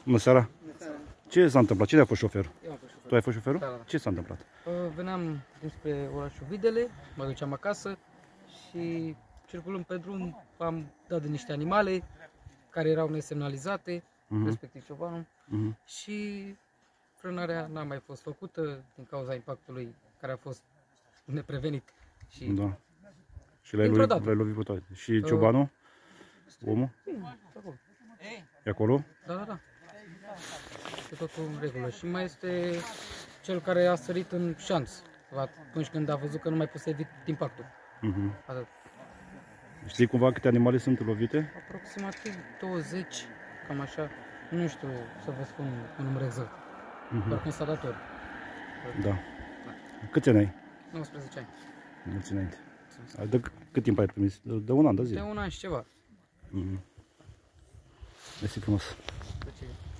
Bună seara! Ce s-a întâmplat? Cine a fost șoferul? Eu am fost șofer. Tu ai fost șoferul? Da, da. Ce s-a întâmplat? Veneam dinspre orașul Videle, mă duceam acasă și circulând pe drum am dat de niște animale care erau nesemnalizate, respectiv ciobanul, și frânarea n-a mai fost făcută din cauza impactului care a fost neprevenit. Și Da. Și l-ai lovit pe toate. Și ciobanul? Omul? acolo. E acolo? Da, da, da. E totul în regulă. Și mai este cel care a sărit în șanț atunci când a văzut că nu mai pot să evit impactul. Atât. Știi cumva câte animale sunt lovite? Aproximativ 20, cam așa. Nu știu să vă spun un număr exact. Doar constatator. Da. Câți ani ai? 19 ani. Mulți înainte. De cât timp ai primit? De un an, de zi? De un an și ceva. Mersi frumos. De ce?